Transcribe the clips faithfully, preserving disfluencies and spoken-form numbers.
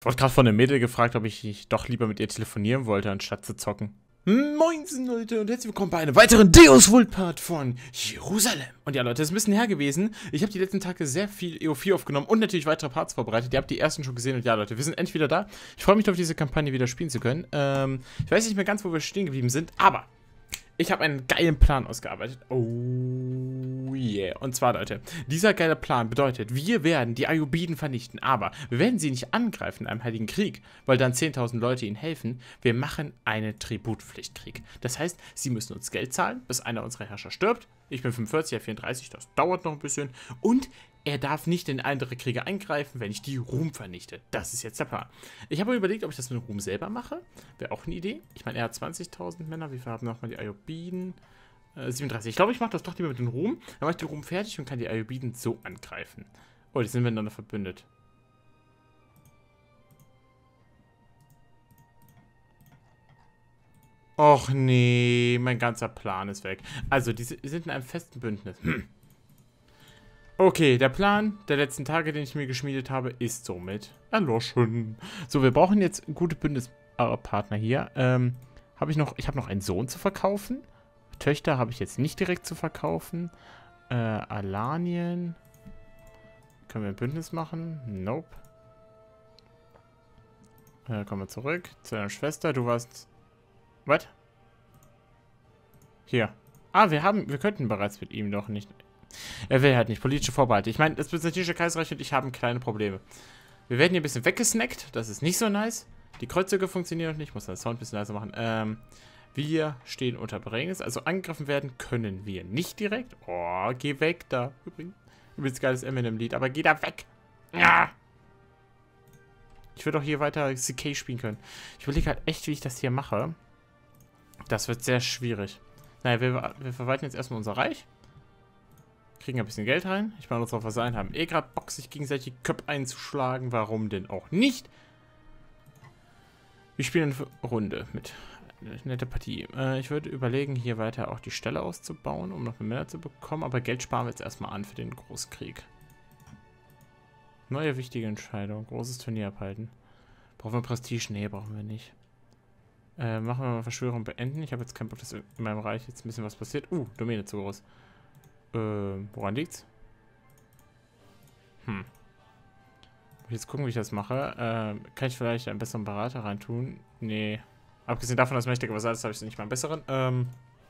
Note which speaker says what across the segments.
Speaker 1: wurde gerade von der Mädel gefragt, ob ich nicht doch lieber mit ihr telefonieren wollte, anstatt zu zocken. Moinsen, Leute, und herzlich willkommen bei einem weiteren Deus Vult Part von Jerusalem. Und ja, Leute, es ist ein bisschen her gewesen. Ich habe die letzten Tage sehr viel E O vier aufgenommen und natürlich weitere Parts vorbereitet. Ihr habt die ersten schon gesehen und ja, Leute, wir sind endlich wieder da. Ich freue mich darauf, diese Kampagne wieder spielen zu können. Ähm, ich weiß nicht mehr ganz, wo wir stehen geblieben sind, aber ich habe einen geilen Plan ausgearbeitet. Oh yeah. Und zwar, Leute, dieser geile Plan bedeutet, wir werden die Ayyubiden vernichten, aber wir werden sie nicht angreifen in einem heiligen Krieg, weil dann zehntausend Leute ihnen helfen. Wir machen einen Tributpflichtkrieg. Das heißt, sie müssen uns Geld zahlen, bis einer unserer Herrscher stirbt. Ich bin fünfundvierzig, er vierunddreißig, das dauert noch ein bisschen. Und er darf nicht in andere Kriege eingreifen, wenn ich die Ruhm vernichte. Das ist jetzt der Plan. Ich habe mir überlegt, ob ich das mit Ruhm selber mache. Wäre auch eine Idee. Ich meine, er hat zwanzigtausend Männer. Wie viel haben nochmal die Ayyubiden? Äh, siebenunddreißig. Ich glaube, ich mache das doch lieber mit dem Ruhm. Dann mache ich den Ruhm fertig und kann die Ayyubiden so angreifen. Oh, die sind miteinander verbündet. Och nee, mein ganzer Plan ist weg. Also, die sind in einem festen Bündnis. Hm. Okay, der Plan der letzten Tage, den ich mir geschmiedet habe, ist somit erloschen. So, wir brauchen jetzt gute Bündnispartner hier. Ähm, habe ich noch, ich habe noch einen Sohn zu verkaufen. Töchter habe ich jetzt nicht direkt zu verkaufen. Äh, Alanien. Können wir ein Bündnis machen? Nope. Äh, kommen wir zurück zu deiner Schwester. Du warst... Was? Hier. Ah, wir haben, wir könnten bereits mit ihm noch nicht... Er will halt nicht. Politische Vorbehalte. Ich meine, das Byzantinische Kaiserreich und ich haben kleine Probleme. Wir werden hier ein bisschen weggesnackt. Das ist nicht so nice. Die Kreuzzüge funktionieren noch nicht. Ich muss das Sound ein bisschen leiser machen. Ähm, wir stehen unter Bedrängnis. Also angegriffen werden können wir nicht direkt. Oh, geh weg da. Übrigens, übrigens geiles Eminem-Lied. Aber geh da weg. Ja. Ich würde auch hier weiter C K spielen können. Ich überlege halt echt, wie ich das hier mache. Das wird sehr schwierig. Naja, wir, wir verwalten jetzt erstmal unser Reich. Kriegen ein bisschen Geld rein. Ich meine, unsere Vasallen haben eh gerade Bock, sich gegenseitig Köpfe einzuschlagen. Warum denn auch nicht? Wir spielen eine Runde mit. Eine nette Partie. Äh, ich würde überlegen, hier weiter auch die Ställe auszubauen, um noch mehr Männer zu bekommen. Aber Geld sparen wir jetzt erstmal an für den Großkrieg. Neue wichtige Entscheidung. Großes Turnier abhalten. Brauchen wir Prestige? Nee, brauchen wir nicht. Äh, machen wir mal Verschwörung beenden. Ich habe jetzt keinen Bock, dass in meinem Reich jetzt ein bisschen was passiert. Uh, Domäne zu groß. Äh, woran liegt's? Hm. Jetzt gucken, wie ich das mache. Äh, kann ich vielleicht einen besseren Berater reintun? Nee. Abgesehen davon, dass mächtiger was alles, habe ich nicht mal einen besseren. Ähm.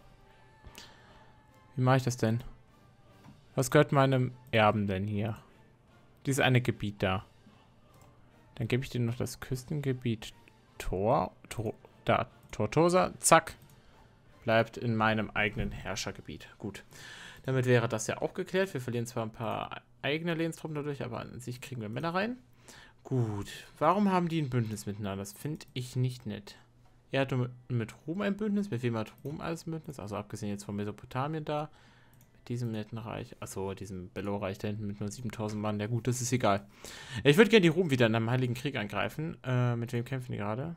Speaker 1: Wie mache ich das denn? Was gehört meinem Erben denn hier? Dieses eine Gebiet da. Dann gebe ich dir noch das Küstengebiet Tor. Tor da. Tortosa. Zack. Bleibt in meinem eigenen Herrschergebiet. Gut. Damit wäre das ja auch geklärt. Wir verlieren zwar ein paar eigene Lehnstruppen dadurch, aber an sich kriegen wir Männer rein. Gut. Warum haben die ein Bündnis miteinander? Das finde ich nicht nett. Er hat mit, mit Ruhm ein Bündnis. Mit wem hat Ruhm alles ein Bündnis? Also abgesehen jetzt von Mesopotamien da. Mit diesem netten Reich. Achso, diesem Bello-Reich da hinten mit nur siebentausend Mann. Ja gut, das ist egal. Ich würde gerne die Ruhm wieder in einem heiligen Krieg angreifen. Äh, mit wem kämpfen die gerade?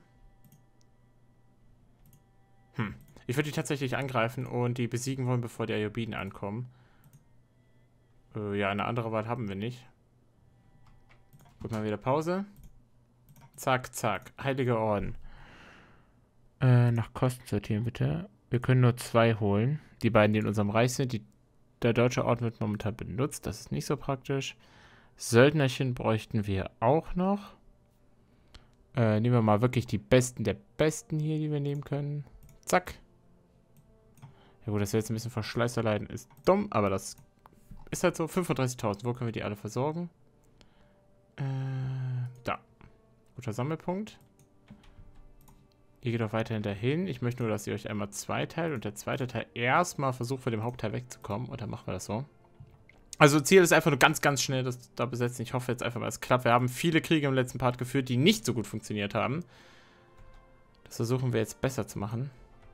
Speaker 1: Hm. Ich würde die tatsächlich angreifen und die besiegen wollen, bevor die Ayyubiden ankommen. Äh, ja, eine andere Wahl haben wir nicht. Gut, mal wieder Pause. Zack, zack. Heiliger Orden. Äh, nach Kosten sortieren, bitte. Wir können nur zwei holen. Die beiden, die in unserem Reich sind. Die, der deutsche Orden wird momentan benutzt. Das ist nicht so praktisch. Söldnerchen bräuchten wir auch noch. Äh, nehmen wir mal wirklich die Besten der Besten hier, die wir nehmen können. Zack. Ja gut, dass wir jetzt ein bisschen Verschleiß erleiden, ist dumm, aber das ist halt so. fünfunddreißigtausend, wo können wir die alle versorgen? Äh, da. Guter Sammelpunkt. Ihr geht auch weiterhin dahin. Ich möchte nur, dass ihr euch einmal zweiteilt und der zweite Teil erstmal versucht, von dem Hauptteil wegzukommen. Und dann machen wir das so. Also Ziel ist einfach nur ganz, ganz schnell das da besetzen. Ich hoffe jetzt einfach mal, es klappt. Wir haben viele Kriege im letzten Part geführt, die nicht so gut funktioniert haben. Das versuchen wir jetzt besser zu machen.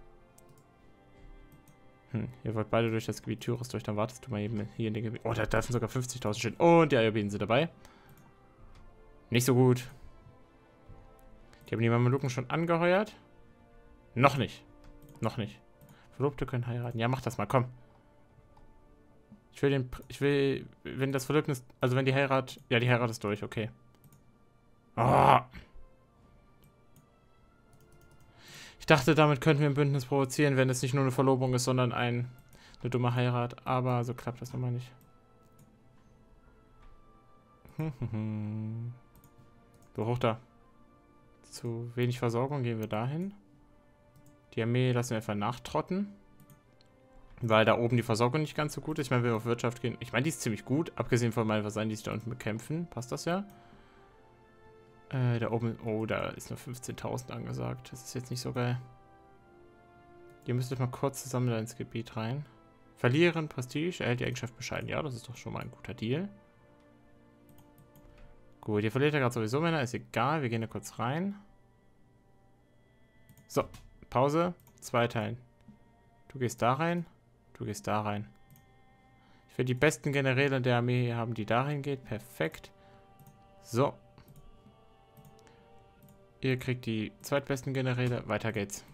Speaker 1: Hm, ihr wollt beide durch das Gebiet Tyrus durch, dann wartest du mal eben hier in den Gebiet. Oh, da dürfen sogar fünfzigtausend stehen. Und die Ayyubiden sind dabei. Nicht so gut. Die haben die Mameluken schon angeheuert. Noch nicht. Noch nicht. Verlobte können heiraten. Ja, mach das mal, komm. Ich will den... Ich will... Wenn das Verlobnis... Also wenn die Heirat... Ja, die Heirat ist durch, okay. Oh. Ich dachte, damit könnten wir ein Bündnis provozieren, wenn es nicht nur eine Verlobung ist, sondern ein, eine dumme Heirat. Aber so klappt das nochmal nicht. So, hoch da. Zu wenig Versorgung gehen wir dahin. Die Armee lassen wir einfach nachtrotten. Weil da oben die Versorgung nicht ganz so gut ist. Ich meine, wenn wir auf Wirtschaft gehen. Ich meine, die ist ziemlich gut. Abgesehen von meinen Vasallen, die sich da unten bekämpfen. Passt das ja? Äh, da oben. Oh, da ist nur fünfzehntausend angesagt. Das ist jetzt nicht so geil. Ihr müsst euch mal kurz zusammen da ins Gebiet rein. Verlieren, Prestige, erhält die Eigenschaft bescheiden. Ja, das ist doch schon mal ein guter Deal. Gut, ihr verliert ja gerade sowieso Männer. Ist egal, wir gehen da kurz rein. So, Pause. Zweiteilen. Du gehst da rein. Du gehst da rein. Ich will die besten Generäle der Armee haben, die dahin geht. Perfekt. So. Ihr kriegt die zweitbesten Generäle. Weiter geht's.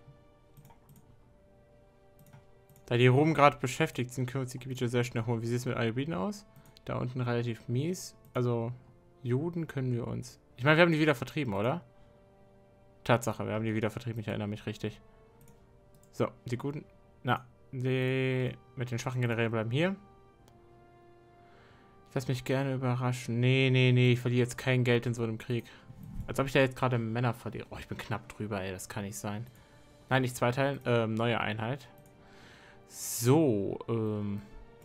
Speaker 1: Da die Rom gerade beschäftigt sind, können wir uns die Gebiete sehr schnell holen. Wie sieht es mit Ayubiden aus? Da unten relativ mies. Also, Juden können wir uns... Ich meine, wir haben die wieder vertrieben, oder? Tatsache, wir haben die wieder vertrieben. Ich erinnere mich richtig. So, die guten... Na, die mit den schwachen Generälen bleiben hier. Ich lasse mich gerne überraschen. Nee, nee, nee, ich verliere jetzt kein Geld in so einem Krieg. Als ob ich da jetzt gerade Männer verliere. Oh, ich bin knapp drüber, ey. Das kann nicht sein. Nein, nicht zweiteilen. Ähm, neue Einheit. So, ähm...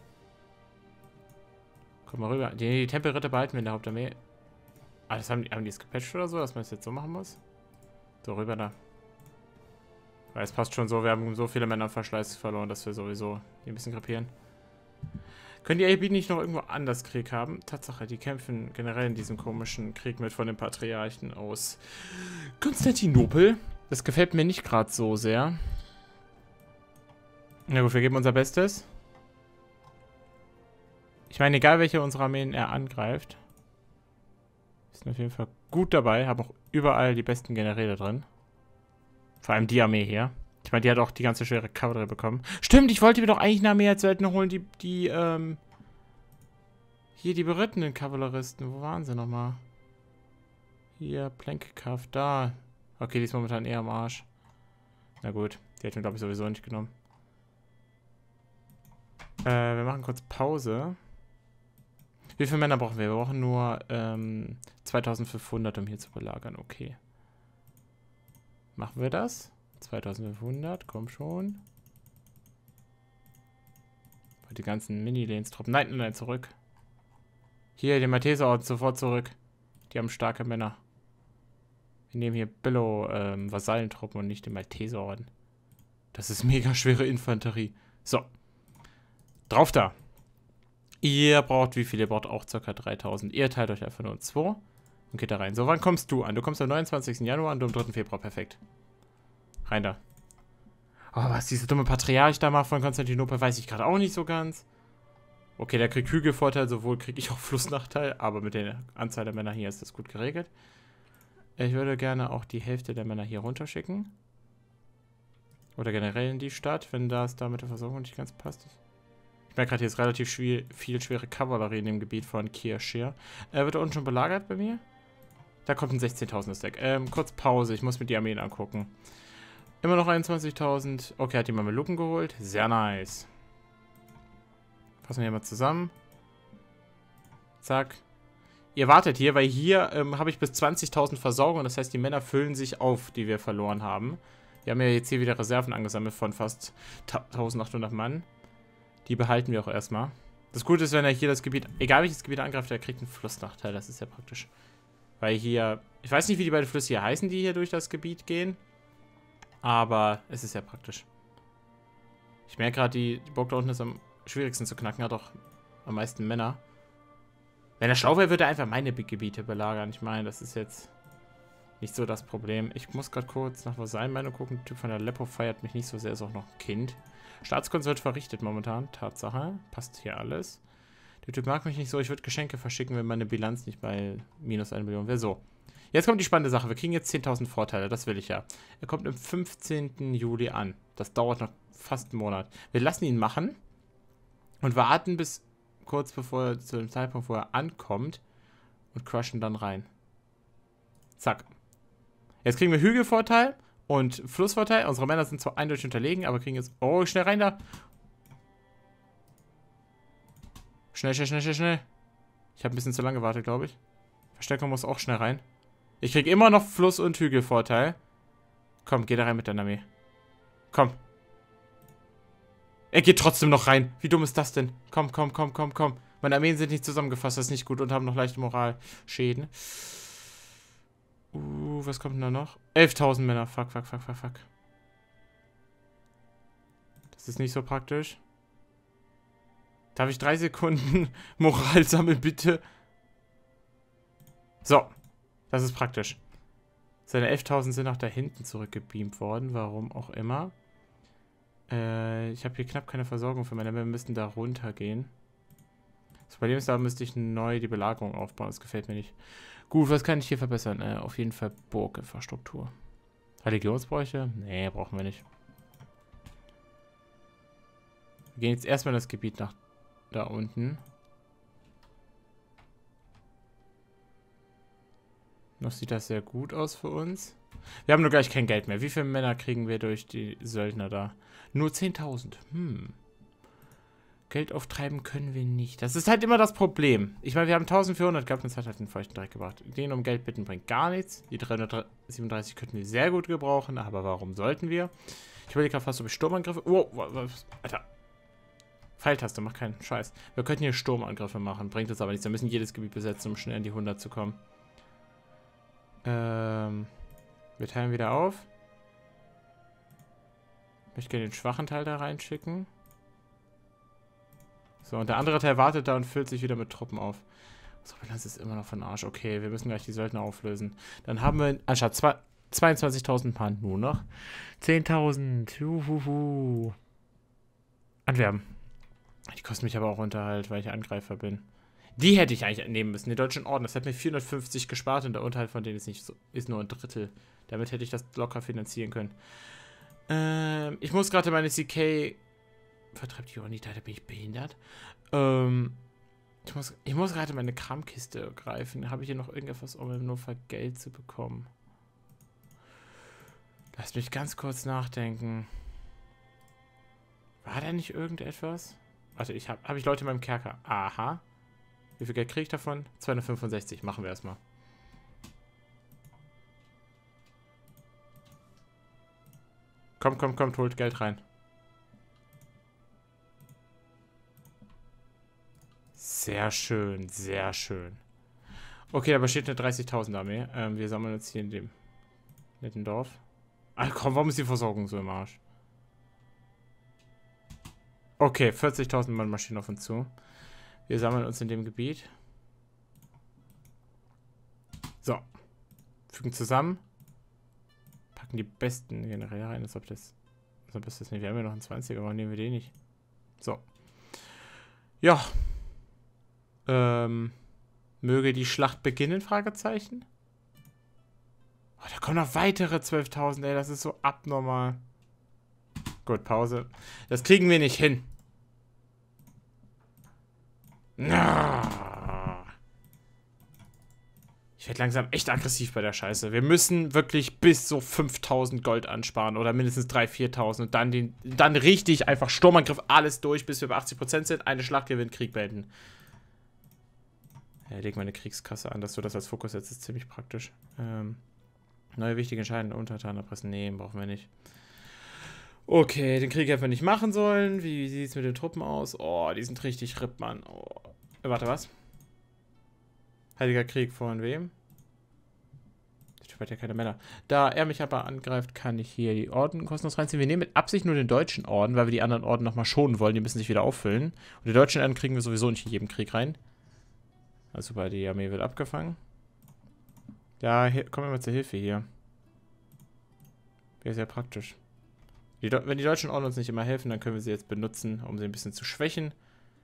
Speaker 1: Komm mal rüber. Die, die Tempelritter behalten wir in der Hauptarmee. Ah, das haben die, haben die es gepatcht oder so, dass man es jetzt so machen muss? So, rüber da. Weil es passt schon so, wir haben so viele Männer am Verschleiß verloren, dass wir sowieso die ein bisschen krepieren. Können die Ayubiden nicht noch irgendwo anders Krieg haben? Tatsache, die kämpfen generell in diesem komischen Krieg mit von den Patriarchen aus Konstantinopel. Das gefällt mir nicht gerade so sehr. Na gut, wir geben unser Bestes. Ich meine, egal welche unserer Armeen er angreift, ist auf jeden Fall gut dabei. Haben auch überall die besten Generäle drin. Vor allem die Armee hier. Ich meine, die hat auch die ganze schwere Kavallerie bekommen. Stimmt, ich wollte mir doch eigentlich eine Armee als Söldner holen, die, die, ähm... Hier, die berittenen Kavalleristen. Wo waren sie nochmal? Hier, Plänkekaff, da. Okay, die ist momentan eher am Arsch. Na gut, die hätten wir, glaube ich, sowieso nicht genommen. Äh, wir machen kurz Pause. Wie viele Männer brauchen wir? Wir brauchen nur, ähm, zweitausendfünfhundert, um hier zu belagern. Okay. Machen wir das? zweitausendfünfhundert, komm schon. Die ganzen Mini-Lanes-Truppen. Nein, nein, nein, zurück. Hier, den Malteserorden sofort zurück. Die haben starke Männer. Wir nehmen hier Billow, ähm, Vasallentruppen und nicht den Malteserorden. Das ist mega schwere Infanterie. So. Drauf da. Ihr braucht, wie viel? Ihr braucht auch ca. dreitausend. Ihr teilt euch einfach nur in zwei und geht da rein. So, wann kommst du an? Du kommst am neunundzwanzigsten Januar und du am dritten Februar. Perfekt. Rein da. Oh, was dieser dumme Patriarch da macht von Konstantinopel, weiß ich gerade auch nicht so ganz. Okay, der kriegt Hügelvorteil, sowohl kriege ich auch Flussnachteil, aber mit der Anzahl der Männer hier ist das gut geregelt. Ich würde gerne auch die Hälfte der Männer hier runterschicken. Oder generell in die Stadt, wenn das da mit der Versorgung nicht ganz passt. Ich merke gerade, hier ist relativ schwer, viel schwere Kavallerie in dem Gebiet von Kirschir. Äh, wird da unten schon belagert bei mir? Da kommt ein sechzehntausender Stack. Ähm, kurz Pause, ich muss mir die Armeen angucken. Immer noch einundzwanzigtausend. Okay, hat die Mamelucken geholt. Sehr nice. Fassen wir hier mal zusammen. Zack. Ihr wartet hier, weil hier ähm, habe ich bis zwanzigtausend Versorgung. Das heißt, die Männer füllen sich auf, die wir verloren haben. Wir haben ja jetzt hier wieder Reserven angesammelt von fast eintausendachthundert Mann. Die behalten wir auch erstmal. Das Gute ist, wenn er hier das Gebiet, egal welches Gebiet er angreift, er kriegt einen Flussnachteil. Das ist ja praktisch. Weil hier, ich weiß nicht, wie die beiden Flüsse hier heißen, die hier durch das Gebiet gehen. Aber es ist ja praktisch. Ich merke gerade, die, die Burg da unten ist am schwierigsten zu knacken, hat auch am meisten Männer. Wenn er schlau wäre, würde er einfach meine Gebiete belagern. Ich meine, das ist jetzt nicht so das Problem. Ich muss gerade kurz nach Vasallenmeinung gucken. Der Typ von der Aleppo feiert mich nicht so sehr, ist auch noch ein Kind. Staatskunst wird verrichtet momentan. Tatsache. Passt hier alles. Der Typ mag mich nicht so. Ich würde Geschenke verschicken, wenn meine Bilanz nicht bei minus eine Million wäre. So. Jetzt kommt die spannende Sache. Wir kriegen jetzt zehntausend Vorteile. Das will ich ja. Er kommt am fünfzehnten Juli an. Das dauert noch fast einen Monat. Wir lassen ihn machen und warten bis kurz bevor er, zu dem Zeitpunkt, wo er ankommt, und crushen dann rein. Zack. Jetzt kriegen wir Hügelvorteil Und Flussvorteil. Unsere Männer sind zwar eindeutig unterlegen, aber kriegen jetzt... Oh, schnell rein da. Schnell, schnell, schnell, schnell, schnell. Ich habe ein bisschen zu lange gewartet, glaube ich. Verstärkung muss auch schnell rein. Ich kriege immer noch Fluss- und Hügelvorteil. Komm, geh da rein mit deiner Armee. Komm. Er geht trotzdem noch rein. Wie dumm ist das denn? Komm, komm, komm, komm, komm. Meine Armeen sind nicht zusammengefasst, das ist nicht gut und haben noch leichte Moralschäden. Uh, was kommt denn da noch? elftausend Männer. Fuck, fuck, fuck, fuck, fuck. Das ist nicht so praktisch. Darf ich drei Sekunden Moral sammeln, bitte? So. Das ist praktisch. Seine elftausend sind auch da hinten zurückgebeamt worden. Warum auch immer. Äh, ich habe hier knapp keine Versorgung für meine Männer. Wir müssten da runtergehen. Das Problem ist, da müsste ich neu die Belagerung aufbauen. Das gefällt mir nicht. Gut, was kann ich hier verbessern? Äh, auf jeden Fall Burginfrastruktur. Religionsbräuche? Nee, brauchen wir nicht. Wir gehen jetzt erstmal in das Gebiet nach da unten. Noch sieht das sehr gut aus für uns. Wir haben nur gleich kein Geld mehr. Wie viele Männer kriegen wir durch die Söldner da? Nur zehntausend. Hm. Geld auftreiben können wir nicht. Das ist halt immer das Problem. Ich meine, wir haben eintausendvierhundert gehabt und es hat halt den feuchten Dreck gebracht. Den um Geld bitten bringt gar nichts. Die dreihundertsiebenunddreißig könnten wir sehr gut gebrauchen, aber warum sollten wir? Ich überlege gerade fast, ob ich Sturmangriffe... Oh, was? Alter. Pfeiltaste, macht keinen Scheiß. Wir könnten hier Sturmangriffe machen, bringt es aber nichts. Wir müssen jedes Gebiet besetzen, um schnell in die hundert zu kommen. Ähm... Wir teilen wieder auf. Ich möchte gerne den schwachen Teil da reinschicken. So, und der andere Teil wartet da und füllt sich wieder mit Truppen auf. Unsere Bilanz ist immer noch von Arsch. Okay, wir müssen gleich die Söldner auflösen. Dann haben wir anstatt zweiundzwanzigtausend Paar nur noch zehntausend. Juhuhu. Anwerben. Die kosten mich aber auch Unterhalt, weil ich Angreifer bin. Die hätte ich eigentlich nehmen müssen, den Deutschen Orden. Das hat mir vierhundertfünfzig gespart und der Unterhalt von denen ist, nicht so, ist nur ein Drittel. Damit hätte ich das locker finanzieren können. Ähm, ich muss gerade meine C K... Vertreibt die Onita, da bin ich behindert. Ähm, ich muss, ich muss gerade meine Kramkiste greifen. Habe ich hier noch irgendetwas, um nur für Geld zu bekommen? Lass mich ganz kurz nachdenken. War da nicht irgendetwas? Warte, ich habe hab ich Leute in meinem Kerker. Aha. Wie viel Geld kriege ich davon? zweihundertfünfundsechzig. Machen wir erstmal. Komm, komm, komm, holt Geld rein. Sehr schön, sehr schön. Okay, aber steht eine dreißigtausend Armee. Ähm, wir sammeln uns hier in dem netten Dorf. Ach komm, warum ist die Versorgung so im Arsch? Okay, vierzigtausend Mann marschieren auf uns zu. Wir sammeln uns in dem Gebiet. So. Fügen zusammen. Packen die besten Generäle rein, als ob das... Als ob das nicht... Wir haben ja noch einen zwanziger, aber nehmen wir den nicht. So. Ja. Ähm... Möge die Schlacht beginnen? Fragezeichen. Oh, da kommen noch weitere zwölftausend, ey. Das ist so abnormal. Gut, Pause. Das kriegen wir nicht hin. Ich werde langsam echt aggressiv bei der Scheiße. Wir müssen wirklich bis so fünftausend Gold ansparen. Oder mindestens dreitausend, viertausend. Und dann, den, dann richtig einfach Sturmangriff, alles durch, bis wir bei achtzig Prozent sind. Eine Schlacht gewinnt, Krieg beenden. Ja, leg meine Kriegskasse an, dass du das als Fokus setzt. Das ist ziemlich praktisch. Ähm, neue wichtige Entscheidungen Untertanen erpressen. Nee, brauchen wir nicht. Okay, den Krieg hätten wir nicht machen sollen. Wie sieht es mit den Truppen aus? Oh, die sind richtig ripp, Mann. Oh. Warte, was? Heiliger Krieg von wem? Ich habe ja keine Männer. Da er mich aber angreift, kann ich hier die Orden kostenlos reinziehen. Wir nehmen mit Absicht nur den deutschen Orden, weil wir die anderen Orden nochmal schonen wollen. Die müssen sich wieder auffüllen. Und die deutschen Orden kriegen wir sowieso nicht in jedem Krieg rein. Also super, die Armee wird abgefangen. Ja, hier, kommen wir mal zur Hilfe hier. Wäre sehr praktisch. Die wenn die deutschen Orden uns nicht immer helfen, dann können wir sie jetzt benutzen, um sie ein bisschen zu schwächen.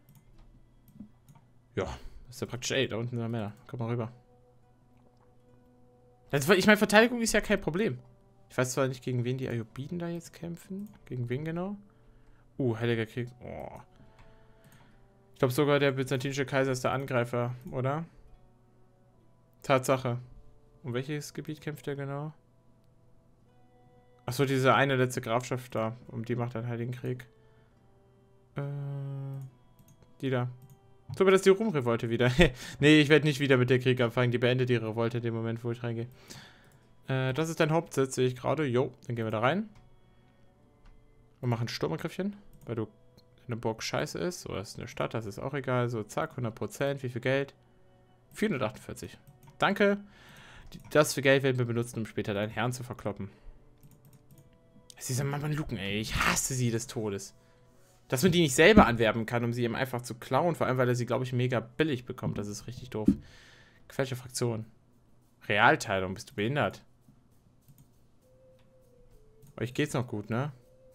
Speaker 1: Ja, das ist ja praktisch. Ey, da unten sind Männer. Komm mal rüber. Das, ich meine, Verteidigung ist ja kein Problem. Ich weiß zwar nicht, gegen wen die Ayubiden da jetzt kämpfen. Gegen wen genau? Uh, Heiliger Krieg. Oh. Ich glaube sogar, der byzantinische Kaiser ist der Angreifer, oder? Tatsache. Um welches Gebiet kämpft er genau? Achso, diese eine letzte Grafschaft da. Um die macht dann halt den Krieg. Äh, die da. So, aber das ist die Rum-Revolte wieder. Nee, ich werde nicht wieder mit der Krieg anfangen. Die beendet die Revolte in dem Moment, wo ich reingehe. Äh, das ist dein Hauptsitz, sehe ich gerade. Jo, dann gehen wir da rein. Und machen Sturmangriffchen. Weil du eine Burg scheiße ist. So, das ist eine Stadt, das ist auch egal. So, zack, hundert Prozent. Wie viel Geld? vierhundertachtundvierzig. Danke. Das für Geld werden wir benutzen, um später deinen Herrn zu verkloppen. Das ist diese Mameluken, ey. Ich hasse sie des Todes. Dass man die nicht selber anwerben kann, um sie eben einfach zu klauen. Vor allem, weil er sie, glaube ich, mega billig bekommt. Das ist richtig doof. Welche Fraktion? Realteilung. Bist du behindert? Euch geht's noch gut, ne?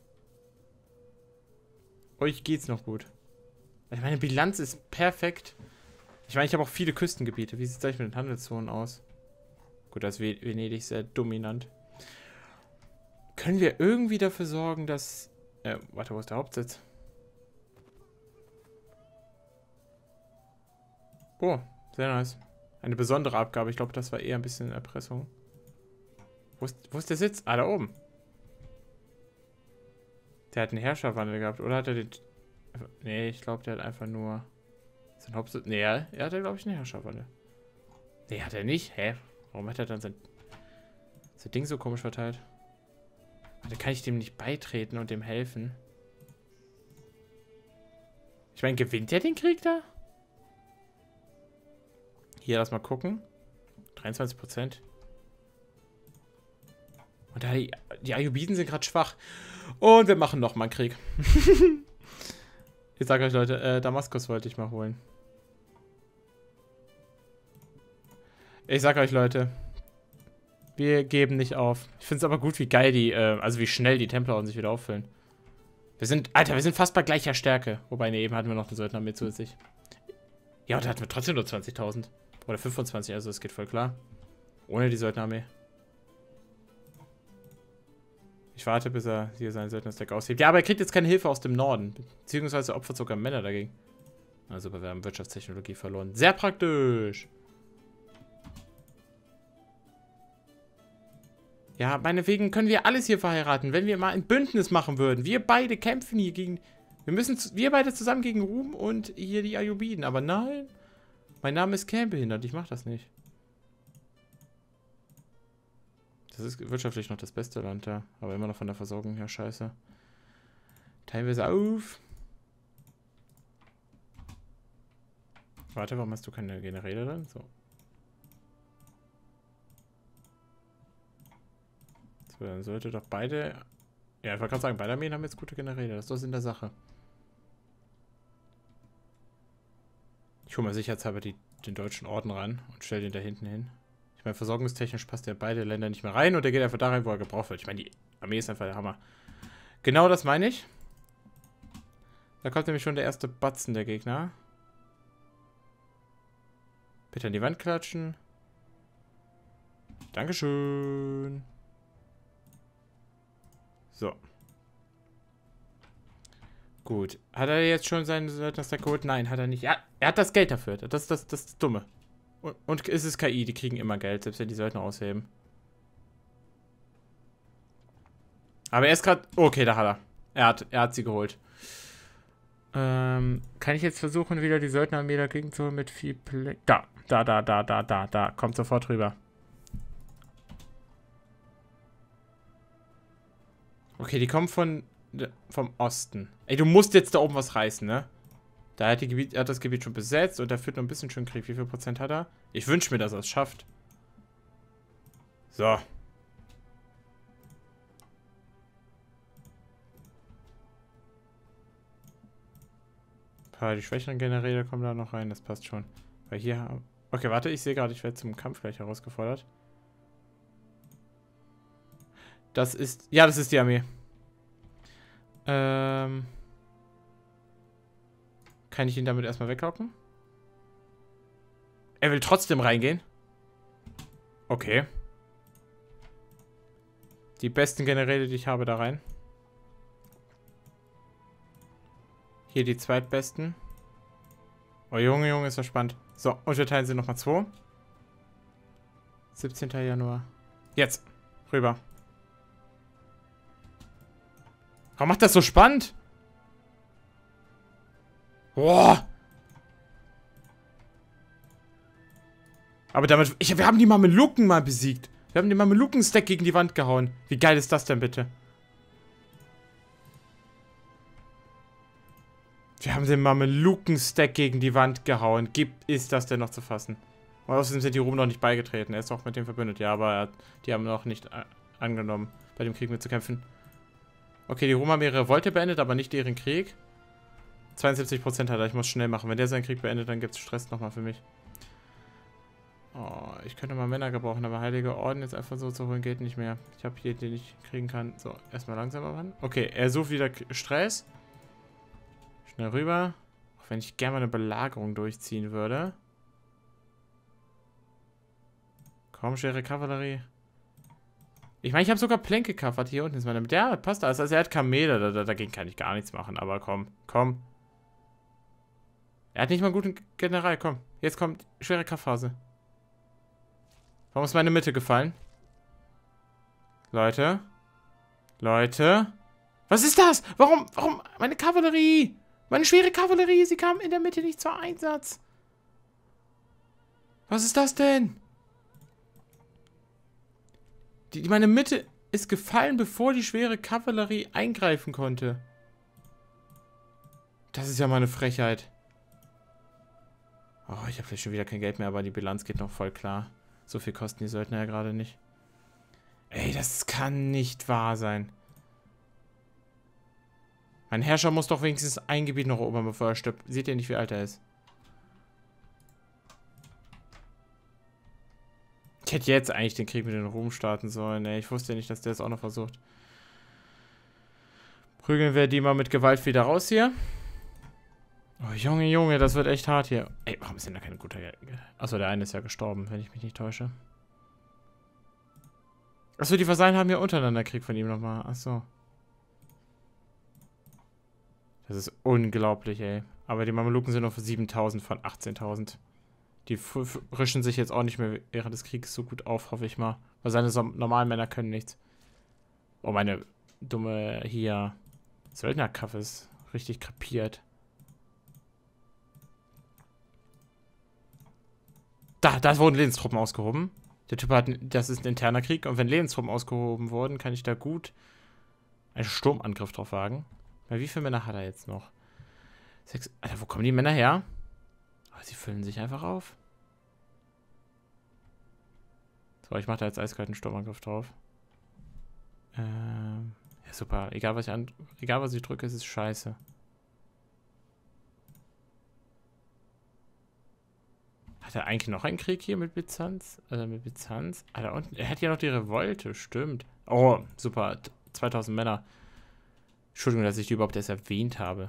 Speaker 1: Euch geht's noch gut. Meine Bilanz ist perfekt. Ich meine, ich habe auch viele Küstengebiete. Wie sieht es eigentlich mit den Handelszonen aus? Gut, da ist Venedig sehr dominant. Können wir irgendwie dafür sorgen, dass... Äh, warte, wo ist der Hauptsitz? Oh, sehr nice. Eine besondere Abgabe. Ich glaube, das war eher ein bisschen Erpressung. Wo ist, wo ist der Sitz? Ah, da oben. Der hat einen Herrscherwandel gehabt. Oder hat er den... Nee, ich glaube, der hat einfach nur... Sein Hauptsitz... Nee, er hat, glaube ich, einen Herrscherwandel. Nee, hat er nicht. Hä? Warum hat er dann sein... sein Ding so komisch verteilt? Da kann ich dem nicht beitreten und dem helfen. Ich meine, gewinnt der den Krieg da? Hier, lass mal gucken. dreiundzwanzig Prozent. Und da die, die Ayyubiden sind gerade schwach. Und wir machen nochmal einen Krieg. Ich sage euch, Leute, äh, Damaskus wollte ich mal holen. Ich sage euch, Leute, wir geben nicht auf. Ich finde es aber gut, wie geil die, äh, also wie schnell die Templerorden sich wieder auffüllen. Wir sind, Alter, wir sind fast bei gleicher Stärke. Wobei, ne, eben hatten wir noch eine Söldnerarmee zusätzlich. Ja, und da hatten wir trotzdem nur zwanzigtausend. Oder fünfundzwanzig, also das geht voll klar. Ohne die Söldnerarmee. Ich warte, bis er hier seinen Söldnerstack aushebt. Ja, aber er kriegt jetzt keine Hilfe aus dem Norden. Beziehungsweise opfert sogar Männer dagegen. Also, wir haben Wirtschaftstechnologie verloren. Sehr praktisch. Ja, meinetwegen können wir alles hier verheiraten, wenn wir mal ein Bündnis machen würden. Wir beide kämpfen hier gegen... Wir müssen... Wir beide zusammen gegen Ruhm und hier die Ayyubiden. Aber nein. Mein Name ist kernbehindert. Ich mach das nicht. Das ist wirtschaftlich noch das beste Land da. Aber immer noch von der Versorgung her scheiße. Teilen wir es auf. Warte, warum hast du keine Generäle drin? So. So, dann sollte doch beide... Ja, ich wollte gerade sagen, beide Armeen haben jetzt gute Generäle. Das ist doch in der Sache. Ich hole mal sicherheitshalber die, den deutschen Orden ran und stelle den da hinten hin. Ich meine, versorgungstechnisch passt ja beide Länder nicht mehr rein und der geht einfach da rein, wo er gebraucht wird. Ich meine, die Armee ist einfach der Hammer. Genau das meine ich. Da kommt nämlich schon der erste Batzen der Gegner. Bitte an die Wand klatschen. Dankeschön. So. Gut. Hat er jetzt schon seinen Söldnerstack geholt? Nein, hat er nicht. Ja, er hat das Geld dafür. Das ist das, das, das Dumme. Und, und es ist K I, die kriegen immer Geld, selbst wenn die Söldner ausheben. Aber er ist gerade... Okay, da hat er. Er hat, er hat sie geholt. Ähm, kann ich jetzt versuchen, wieder die Söldnerarmee dagegen zu holen mit viel Play... Da, da, da, da, da, da, da. Kommt sofort rüber. Okay, die kommen von... vom Osten. Ey, du musst jetzt da oben was reißen, ne? Da hat, die Gebiet, er hat das Gebiet schon besetzt und er führt noch ein bisschen schön Krieg. Wie viel Prozent hat er? Ich wünsche mir, dass er es schafft. So. Ein paar die schwächeren Generäle kommen da noch rein. Das passt schon. Weil hier... Okay, warte. Ich sehe gerade, ich werde zum Kampf gleich herausgefordert. Das ist... Ja, das ist die Armee. Ähm... Kann ich ihn damit erstmal weglocken? Er will trotzdem reingehen. Okay. Die besten Generäle, die ich habe, da rein. Hier die zweitbesten. Oh, Junge, Junge, ist das spannend. So, und wir teilen sie nochmal zwei. siebzehnten Januar. Jetzt. Rüber. Warum macht das so spannend? Boah. Aber damit... Ich, wir haben die Mameluken mal besiegt. Wir haben den Mameluken-Stack gegen die Wand gehauen. Wie geil ist das denn bitte? Wir haben den Mameluken-Stack gegen die Wand gehauen. Gibt ist das denn noch zu fassen? Und außerdem sind die Ruben noch nicht beigetreten. Er ist auch mit dem verbündet. Ja, aber er, die haben noch nicht angenommen, bei dem Krieg mitzukämpfen. Okay, die Ruben haben ihre Revolte beendet, aber nicht ihren Krieg. zweiundsiebzig Prozent hat er. Ich muss schnell machen. Wenn der seinen Krieg beendet, dann gibt es Stress nochmal für mich. Oh, ich könnte mal Männer gebrauchen, aber Heilige Orden jetzt einfach so zu holen geht nicht mehr. Ich habe hier, den ich kriegen kann. So, erstmal langsamer machen. Okay, er sucht wieder Stress. Schnell rüber. Auch wenn ich gerne mal eine Belagerung durchziehen würde. Komm, schwere Kavallerie. Ich meine, ich habe sogar Plänke gecovert. Hier unten ist meine... Ja, passt alles. Also er hat Kamele. Da, da, dagegen kann ich gar nichts machen. Aber komm, komm. Er hat nicht mal einen guten General. Komm, jetzt kommt schwere Kampfphase. Warum ist meine Mitte gefallen? Leute. Leute. Was ist das? Warum? Warum? Meine Kavallerie. Meine schwere Kavallerie. Sie kam in der Mitte nicht zum Einsatz. Was ist das denn? Die, meine Mitte ist gefallen, bevor die schwere Kavallerie eingreifen konnte. Das ist ja mal eine Frechheit. Oh, ich habe vielleicht schon wieder kein Geld mehr, aber die Bilanz geht noch voll klar. So viel kosten die Söldner ja gerade nicht. Ey, das kann nicht wahr sein. Mein Herrscher muss doch wenigstens ein Gebiet noch erobern, bevor er stirbt. Seht ihr nicht, wie alt er ist? Ich hätte jetzt eigentlich den Krieg mit den Ruhm starten sollen. Ey, ich wusste ja nicht, dass der es auch noch versucht. Prügeln wir die mal mit Gewalt wieder raus hier. Oh, Junge, Junge, das wird echt hart hier. Ey, warum ist denn da keine gute... Achso, der eine ist ja gestorben, wenn ich mich nicht täusche. Achso, die Vasallen haben ja untereinander Krieg von ihm nochmal. Achso. Das ist unglaublich, ey. Aber die Mameluken sind noch für siebentausend von achtzehntausend. Die frischen sich jetzt auch nicht mehr während des Krieges so gut auf, hoffe ich mal. Weil seine so normalen Männer können nichts. Oh, meine dumme hier Söldnerkaff ist richtig krepiert. Da, da wurden Lebenstruppen ausgehoben. Der Typ hat, das ist ein interner Krieg. Und wenn Lebenstruppen ausgehoben wurden, kann ich da gut einen Sturmangriff drauf wagen. Weil wie viele Männer hat er jetzt noch? Sechs. Alter, wo kommen die Männer her? Oh, sie füllen sich einfach auf. So, ich mache da jetzt eiskalten Sturmangriff drauf. Ähm, ja, super. Egal was ich an, egal was ich drücke, es ist scheiße. Hat er eigentlich noch einen Krieg hier mit Byzanz? Also mit Byzanz? Ah, da unten. Er hat ja noch die Revolte, stimmt. Oh, super. zweitausend Männer. Entschuldigung, dass ich die überhaupt erst erwähnt habe.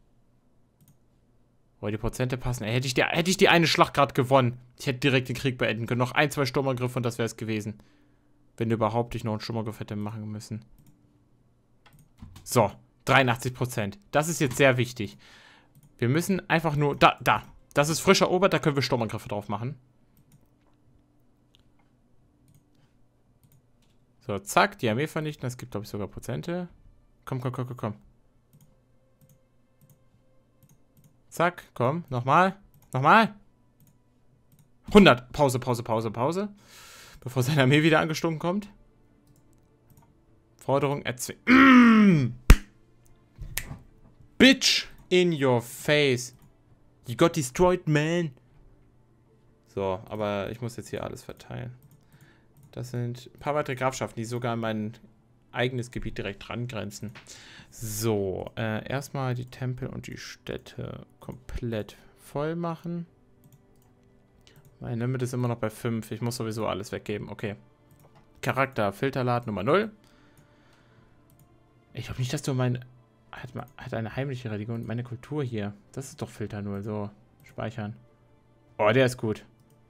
Speaker 1: Oh, die Prozente passen. Ey, hätte ich die, hätte ich die eine Schlacht gerade gewonnen. Ich hätte direkt den Krieg beenden können. Noch ein, zwei Sturmangriffe und das wäre es gewesen. Wenn überhaupt ich noch einen Sturmangriff hätte machen müssen. So, dreiundachtzig Prozent. Das ist jetzt sehr wichtig. Wir müssen einfach nur... Da, da. Das ist frisch erobert, da können wir Sturmangriffe drauf machen. So, zack, die Armee vernichten. Das gibt, glaube ich, sogar Prozente. Komm, komm, komm, komm, komm. Zack, komm, nochmal. Nochmal. hundert. Pause, Pause, Pause, Pause. Bevor seine Armee wieder angestunken kommt. Forderung erzwingen. Mm! Bitch in your face. You got destroyed, man. So, aber ich muss jetzt hier alles verteilen. Das sind ein paar weitere Grafschaften, die sogar an mein eigenes Gebiet direkt rangrenzen. So, äh, erstmal die Tempel und die Städte komplett voll machen. Mein Limit ist immer noch bei fünf. Ich muss sowieso alles weggeben. Okay. Charakter, Filterlad Nummer null. Ich glaube nicht, dass du mein... Hat, hat eine heimliche Religion. Meine Kultur hier. Das ist doch Filter null. So, speichern. Oh, der ist gut.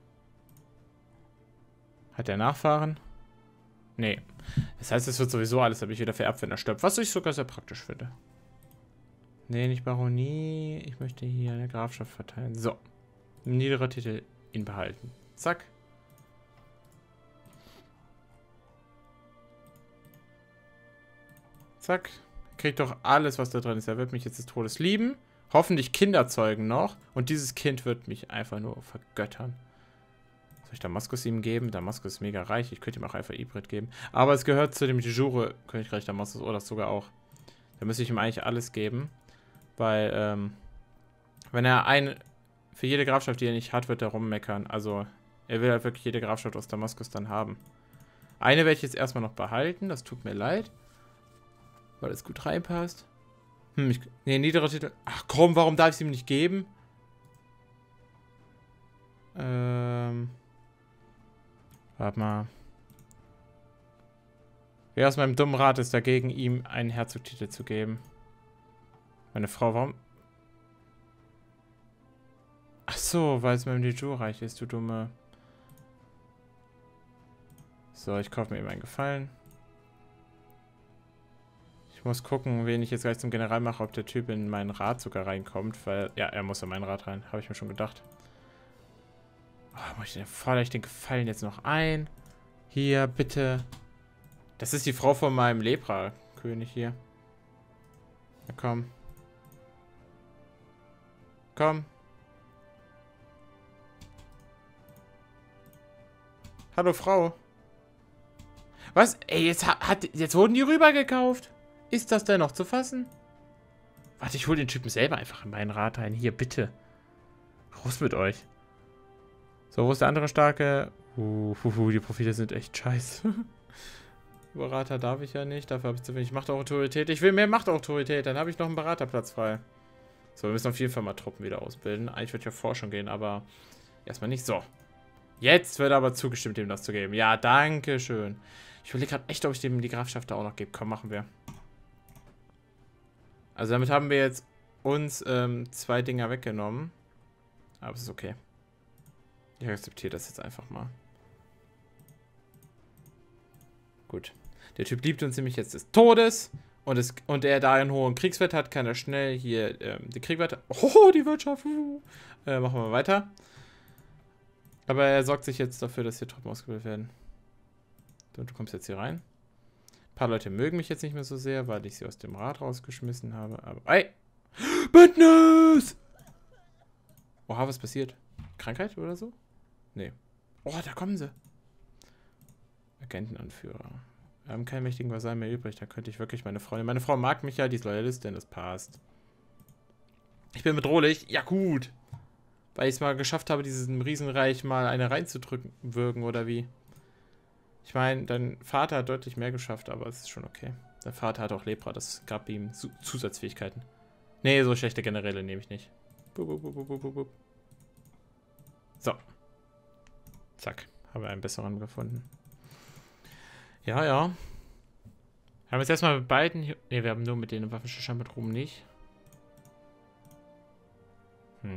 Speaker 1: Hat der Nachfahren? Nee. Das heißt, es wird sowieso alles, habe ich wieder vererbt, wenn er stirbt. Was ich sogar sehr praktisch finde. Nee, nicht Baronie. Ich möchte hier eine Grafschaft verteilen. So. Niederer Titel ihn behalten. Zack. Zack. kriegt doch alles, was da drin ist. Er wird mich jetzt des Todes lieben. Hoffentlich Kinder zeugen noch. Und dieses Kind wird mich einfach nur vergöttern. Soll ich Damaskus ihm geben? Damaskus ist mega reich. Ich könnte ihm auch einfach Ibrit geben. Aber es gehört zu dem de jure Königreich Damaskus. Oder das sogar auch. Da müsste ich ihm eigentlich alles geben. Weil, ähm, wenn er ein... Für jede Grafschaft, die er nicht hat, wird er rummeckern. Also, er will halt wirklich jede Grafschaft aus Damaskus dann haben. Eine werde ich jetzt erstmal noch behalten. Das tut mir leid. Weil es gut reinpasst. Hm, ich... Nee, niedere Titel... Ach komm, warum darf ich es ihm nicht geben? Ähm... Warte mal. Wer aus meinem dummen Rat ist dagegen, ihm einen Herzogtitel zu geben? Meine Frau, warum... Ach so, weil es meinem de jure reich ist, du dumme... So, ich kaufe mir eben einen Gefallen. Ich muss gucken, wen ich jetzt gleich zum General mache, ob der Typ in meinen Rat sogar reinkommt, weil... Ja, er muss in meinen Rat rein, habe ich mir schon gedacht. Oh, ich den, fordere ich den Gefallen jetzt noch ein? Hier, bitte. Das ist die Frau von meinem Lepra-König hier. Na komm. Komm. Hallo, Frau. Was? Ey, jetzt, hat, jetzt wurden die rübergekauft. Ist das denn noch zu fassen? Warte, ich hole den Typen selber einfach in meinen Rat rein. Hier, bitte. Raus mit euch. So, wo ist der andere Starke? Uh, uh, uh, die Profile sind echt scheiße. Berater darf ich ja nicht. Dafür habe ich zu wenig Machtautorität. Ich will mehr Machtautorität. Dann habe ich noch einen Beraterplatz frei. So, wir müssen auf jeden Fall mal Truppen wieder ausbilden. Eigentlich würde ich ja Forschung gehen, aber erstmal nicht. So. Jetzt wird aber zugestimmt, dem das zu geben. Ja, danke schön. Ich überlege gerade echt, ob ich dem die Grafschaft da auch noch gebe. Komm, machen wir. Also damit haben wir jetzt uns ähm, zwei Dinger weggenommen. Aber es ist okay. Ich akzeptiere das jetzt einfach mal. Gut. Der Typ liebt uns nämlich jetzt des Todes. Und, es, und er, da einen hohen Kriegswert hat, kann er schnell hier ähm, die Kriegwerte... Oh, die Wirtschaft. Uh, äh, machen wir mal weiter. Aber er sorgt sich jetzt dafür, dass hier Truppen ausgebildet werden. So, du kommst jetzt hier rein. Ein paar Leute mögen mich jetzt nicht mehr so sehr, weil ich sie aus dem Rat rausgeschmissen habe. Aber... Ey! Bündnis! Oha, was passiert? Krankheit oder so? Nee. Oh, da kommen sie. Agentenanführer. Wir haben keinen mächtigen Vasall mehr übrig. Da könnte ich wirklich meine Freundin... Meine Frau mag mich ja, die ist Loyalistin, das passt. Ich bin bedrohlich. Ja, gut. Weil ich es mal geschafft habe, diesem Riesenreich mal eine reinzudrücken, würgen oder wie. Ich meine, dein Vater hat deutlich mehr geschafft, aber es ist schon okay. Dein Vater hat auch Lepra, das gab ihm Zusatzfähigkeiten. Nee, so schlechte Generäle nehme ich nicht. Bup, bup, bup, bup, bup, bup. So. Zack. Haben wir einen besseren gefunden. Ja, ja. Haben wir jetzt erstmal mit beiden... Ne, wir haben nur mit denen Waffenstillstand mit Ruhm nicht. Hm.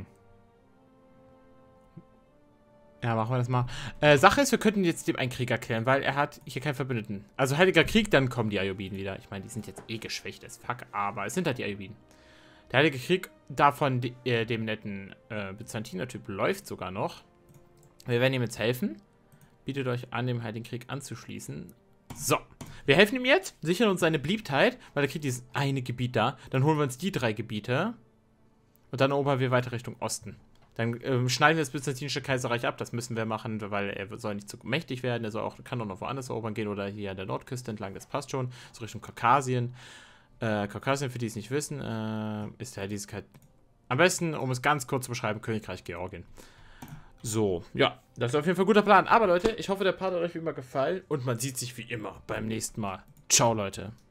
Speaker 1: Ja, machen wir das mal. Äh, Sache ist, wir könnten jetzt dem einen Krieg erklären, weil er hat hier keinen Verbündeten. Also Heiliger Krieg, dann kommen die Ayyubiden wieder. Ich meine, die sind jetzt eh geschwächt as fuck, aber es sind halt die Ayyubiden. Der Heilige Krieg davon äh, dem netten äh, Byzantiner-Typ läuft sogar noch. Wir werden ihm jetzt helfen. Bietet euch an, dem Heiligen Krieg anzuschließen. So, wir helfen ihm jetzt, sichern uns seine Beliebtheit, weil er kriegt dieses eine Gebiet da. Dann holen wir uns die drei Gebiete. Und dann erobern wir weiter Richtung Osten. Dann ähm, schneiden wir das Byzantinische Kaiserreich ab. Das müssen wir machen, weil er soll nicht zu mächtig werden. Er soll auch, kann auch noch woanders erobern gehen oder hier an der Nordküste entlang. Das passt schon. So Richtung Kaukasien. Äh, Kaukasien, für die es nicht wissen, äh, ist der dieses halt am besten, um es ganz kurz zu beschreiben, Königreich Georgien. So, ja, das ist auf jeden Fall ein guter Plan. Aber Leute, ich hoffe, der Part hat euch wie immer gefallen und man sieht sich wie immer beim nächsten Mal. Ciao, Leute.